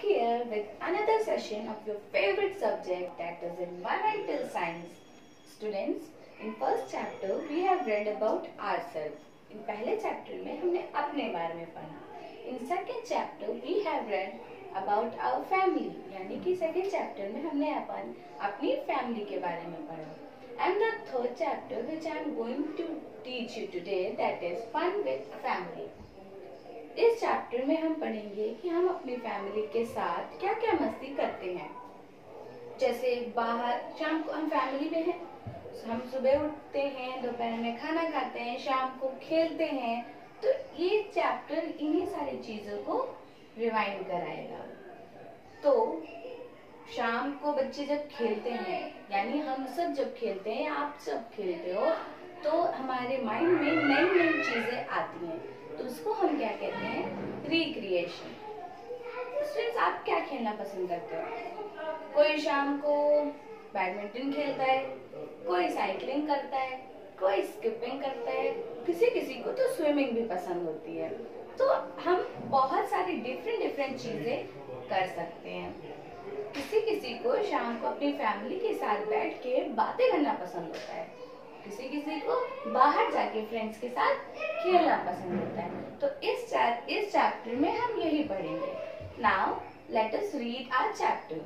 here with another session of your favorite subject, that is environmental science. Students, in first chapter we have read about ourselves. In पहले chapter में हमने अपने बारे में पढ़ा. In second chapter we have read about our family. यानी कि second chapter में हमने अपनी family के बारे में पढ़ा. And the third chapter which I am going to teach you today, that is fun with family. इस चैप्टर में हम पढ़ेंगे कि हम अपनी फैमिली के साथ क्या क्या मस्ती करते हैं. जैसे बाहर शाम को हम फैमिली में हैं, हम सुबह उठते हैं, दोपहर में खाना खाते हैं, शाम को खेलते हैं. तो ये चैप्टर इन्हीं सारी चीजों को रिवाइंड कराएगा. तो शाम को बच्चे जब खेलते हैं, यानी हम सब जब खेलते हैं, आप सब खेलते हो, तो हमारे माइंड में नई नई चीजें आती हैं. तो उसको हम क्या कहते हैं? रिक्रिएशन. स्टूडेंट्स, आप क्या खेलना पसंद करते हो? कोई शाम को बैडमिंटन खेलता है, कोई साइकिलिंग करता है, कोई स्किपिंग करता है, किसी किसी को तो स्विमिंग भी पसंद होती है. तो हम बहुत सारी डिफरेंट चीजें कर सकते हैं. किसी किसी को शाम को अपनी फैमिली के साथ बैठ के बातें करना पसंद होता है, किसी किसी को बाहर जाके फ्रेंड्स के साथ खेलना पसंद होता है. तो इस चैप्टर में हम यही पढ़ेंगे. Now let us read our chapter.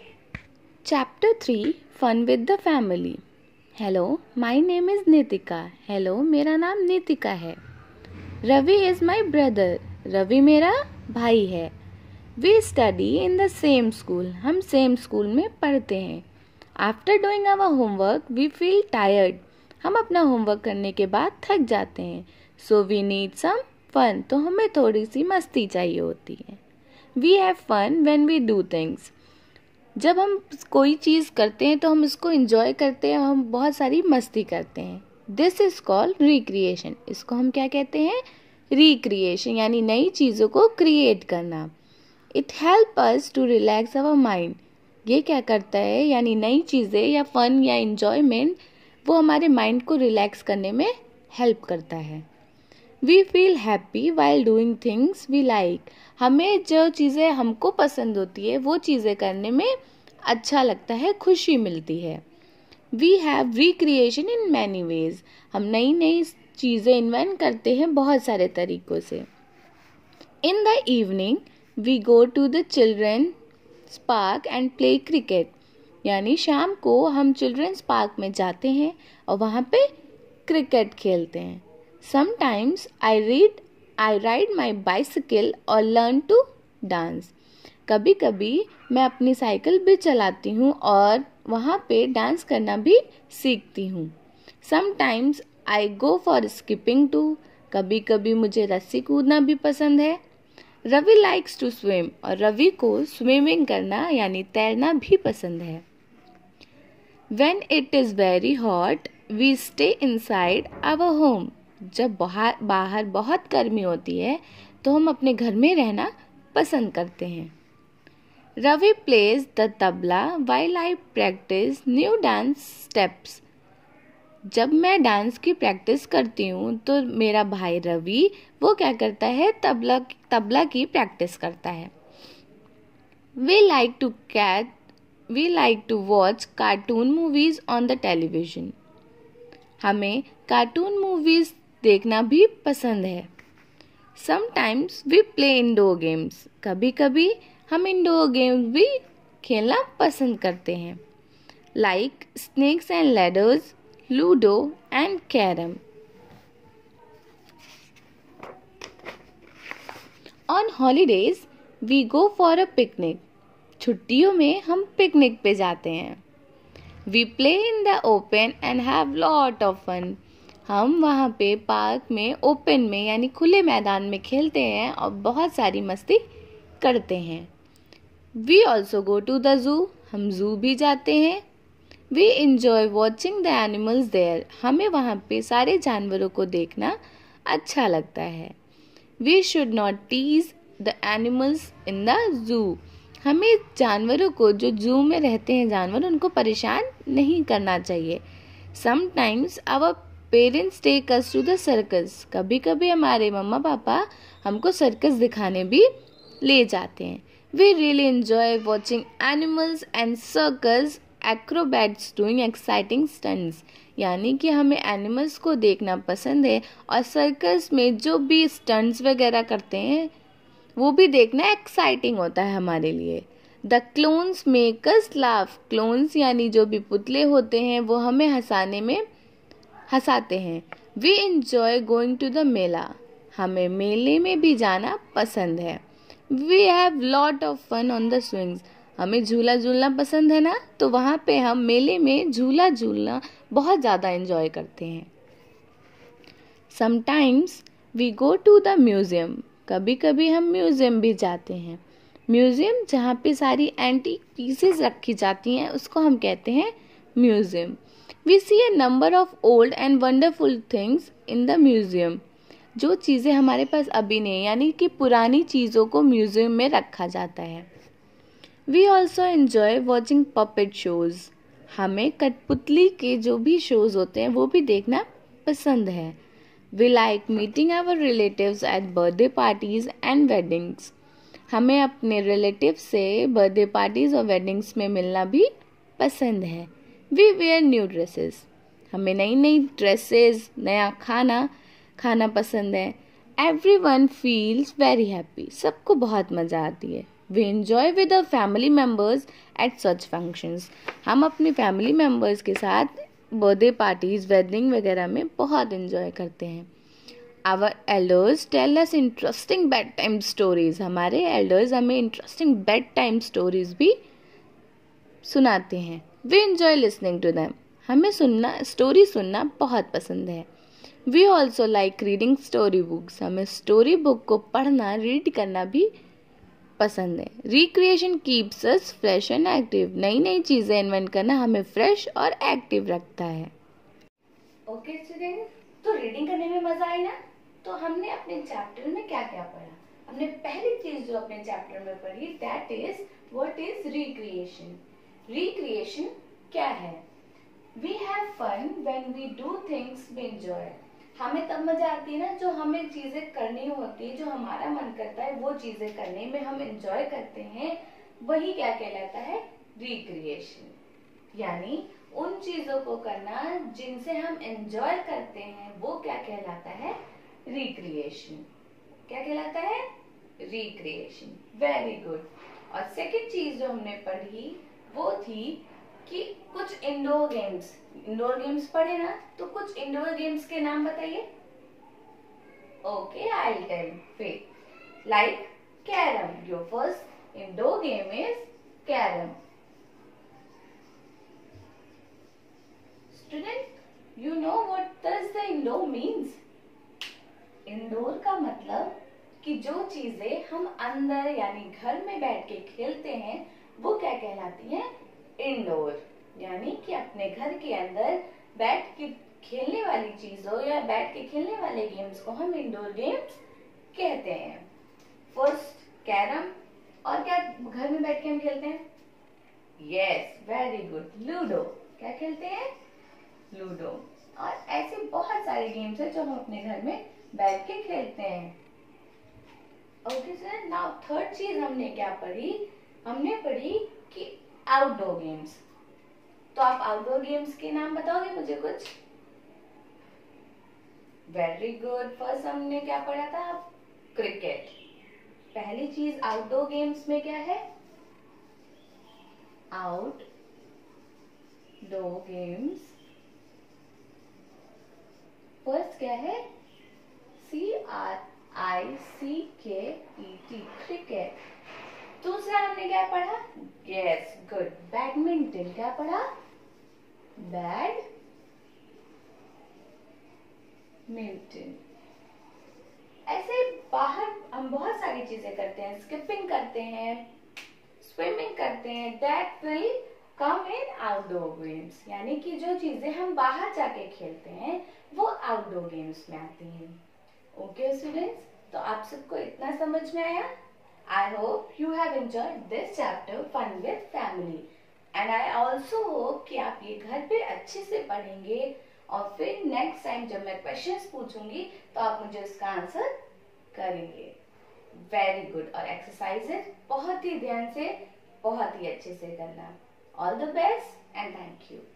Chapter 3 Fun with the Family. Hello, my name is Nitika. Hello, मेरा नाम नितिका है. Ravi is my brother. Ravi मेरा भाई है. We study in the same school. हम सेम स्कूल में पढ़ते हैं. After doing our homework, we feel tired. हम अपना होमवर्क करने के बाद थक जाते हैं. So we need some fun. तो हमें थोड़ी सी मस्ती चाहिए होती है. We have fun when we do things. जब हम कोई चीज़ करते हैं तो हम इसको एंजॉय करते हैं, हम बहुत सारी मस्ती करते हैं. This is called recreation. इसको हम क्या कहते हैं? रिक्रिएशन, यानी नई चीज़ों को क्रिएट करना. It help us to relax our mind. ये क्या करता है, यानी नई चीज़ें या फन या एंजॉयमेंट, वो हमारे माइंड को रिलैक्स करने में हेल्प करता है. We feel happy while doing things we like. हमें जो चीज़ें हमको पसंद होती है वो चीज़ें करने में अच्छा लगता है, खुशी मिलती है. We have recreation in many ways. हम नई नई चीज़ें इन्वेंट करते हैं बहुत सारे तरीक़ों से. In the evening we go to the children's park and play cricket. यानी शाम को हम चिल्ड्रंस पार्क में जाते हैं और वहाँ पे क्रिकेट खेलते हैं. Sometimes I ride my bicycle और लर्न टू डांस. कभी कभी मैं अपनी साइकिल भी चलाती हूँ और वहाँ पे डांस करना भी सीखती हूँ. Sometimes I go for skipping too. कभी कभी मुझे रस्सी कूदना भी पसंद है. Ravi likes to swim. और रवि को स्विमिंग करना यानी तैरना भी पसंद है. When it is very hot, we stay inside our home. जब बाहर बहुत गर्मी होती है तो हम अपने घर में रहना पसंद करते हैं. Ravi plays the tabla while I practice new dance steps. जब मैं डांस की प्रैक्टिस करती हूँ तो मेरा भाई रवि वो क्या करता है, तबला की प्रैक्टिस करता है. We like to watch cartoon movies on the television. हमें कार्टून मूवीज देखना भी पसंद है. Sometimes we play indoor games. कभी कभी हम इंडोर गेम्स भी खेलना पसंद करते हैं. Like snakes and ladders, Ludo and Carrom. On holidays, we go for a picnic. छुट्टियों में हम पिकनिक पे जाते हैं. We play in the open and have lot of fun. हम वहाँ पे पार्क में ओपन में यानी खुले मैदान में खेलते हैं और बहुत सारी मस्ती करते हैं. We also go to the zoo. हम जू भी जाते हैं. We enjoy watching the animals there. हमें वहाँ पे सारे जानवरों को देखना अच्छा लगता है. We should not tease the animals in the zoo. हमें जानवरों को, जो जू में रहते हैं जानवर, उनको परेशान नहीं करना चाहिए. Sometimes our parents take us to the circus. कभी कभी हमारे मम्मा पापा हमको सर्कस दिखाने भी ले जाते हैं. We really enjoy watching animals and circus acrobats doing exciting stunts. यानी कि हमें एनिमल्स को देखना पसंद है और सर्कस में जो भी स्टंट्स वगैरह करते हैं वो भी देखना एक्साइटिंग होता है हमारे लिए. The clowns make us laugh. Clowns यानी जो भी पुतले होते हैं वो हमें हंसाते हैं. We enjoy going to the mela. हमें मेले में भी जाना पसंद है. We have lot of fun on the swings. हमें झूला झूलना पसंद है ना, तो वहाँ पे हम मेले में झूला झूलना बहुत ज़्यादा एंजॉय करते हैं. Sometimes we go to the museum. कभी कभी हम म्यूज़ियम भी जाते हैं. म्यूज़ियम जहाँ पे सारी एंटीक पीसेस रखी जाती हैं उसको हम कहते हैं museum. We see a number of old and wonderful things in the museum. जो चीज़ें हमारे पास अभी नहीं, यानी कि पुरानी चीज़ों को म्यूज़ियम में रखा जाता है. We also enjoy watching puppet shows. हमें कठपुतली के जो भी शोज़ होते हैं वो भी देखना पसंद है. We like meeting our relatives at birthday parties and weddings. हमें अपने रिलेटिव से बर्थडे पार्टीज़ और वेडिंग्स में मिलना भी पसंद है. We wear new dresses. हमें नई नई ड्रेसेस, नया खाना पसंद है. Everyone feels very happy. सबको बहुत मज़ा आती है. We enjoy with our family members at such functions. हम अपने फैमिली मेम्बर्स के साथ बर्थडे पार्टीज, वेडिंग वगैरह में बहुत एंजॉय करते हैं. Our elders tell us interesting bed time stories. हमारे एल्डर्स हमें इंटरेस्टिंग बेड टाइम स्टोरीज भी सुनाते हैं. We enjoy listening to them. हमें स्टोरी सुनना बहुत पसंद है. We also like reading story books. हमें स्टोरी बुक को पढ़ना, रीड करना भी पसंद है. Recreation keeps us fresh and active. नई नई चीज़ें इन्वेंट करना हमें फ्रेश और एक्टिव रखता है. ओके स्टूडेंट, तो रीडिंग करने में मजा आई ना. तो हमने अपने चैप्टर में क्या क्या पढ़ा. हमने पहली चीज जो अपने चैप्टर में पढ़ी, that is what is recreation. Recreation क्या है. We have fun when we do things we enjoy. हमें तब मजा आती है ना जो हमें चीजें करनी होती है, जो हमारा मन करता है वो चीजें करने में हम एंजॉय करते हैं, वही क्या कहलाता है, रिक्रिएशन. यानी उन चीजों को करना जिनसे हम एंजॉय करते हैं वो क्या कहलाता है, रिक्रिएशन. क्या कहलाता है, रिक्रिएशन. Very good. और सेकंड चीज जो हमने पढ़ी वो थी कि कुछ इंडोर गेम्स पढ़े ना, तो कुछ इंडोर गेम्स के नाम बताइए. Okay, I will tell. फिर like carrom. Your first indoor game is carrom. Student, you know what does the indoor means. Indoor का मतलब कि जो चीजें हम अंदर यानी घर में बैठ के खेलते हैं वो क्या कहलाती हैं, इंडोर. यानी कि अपने घर के अंदर बैठ के खेलने वाली चीजों या बैठ के खेलने वाले गेम्स को हम इंडोर गेम्स कहते हैं. फर्स्ट कैरम. और क्या घर में बैठ के हम खेलते हैं, यस, वेरी गुड, लूडो. क्या खेलते हैं, लूडो. और ऐसे बहुत सारे गेम्स हैं जो हम अपने घर में बैठ के खेलते हैं. ओके सर, नाउ थर्ड चीज हमने क्या पढ़ी, हमने पढ़ी कि आउटडोर गेम्स. तो आप आउटडोर गेम्स के नाम बताओगे मुझे कुछ. Very good. फर्स्ट हमने क्या पढ़ा था, क्रिकेट. पहली चीज आउटडोर गेम्स में क्या है, आउटडोर गेम्स. फर्स्ट क्या है, CRICKET, क्रिकेट. दूसरा हमने क्या पढ़ा, यस, गुड, बैडमिंटन. क्या पढ़ा, बैडमिंटन. ऐसे बाहर हम बहुत सारी चीजें करते हैं. स्किपिंग करते हैं, स्विमिंग करते हैं. That will come in outdoor games. यानी कि जो चीजें हम बाहर जाके खेलते हैं वो आउटडोर गेम्स में आती हैं. ओके स्टूडेंट्स, तो आप सबको इतना समझ में आया. I hope you have enjoyed this chapter Fun with Family, and I also hope कि आप ये घर पे अच्छे से पढ़ेंगे और फिर नेक्स्ट टाइम जब मैं क्वेश्चंस पूछूंगी तो आप मुझे उसका आंसर करेंगे. Very good. और एक्सरसाइजेस बहुत ही ध्यान से, बहुत ही अच्छे से करना। All the best and thank you.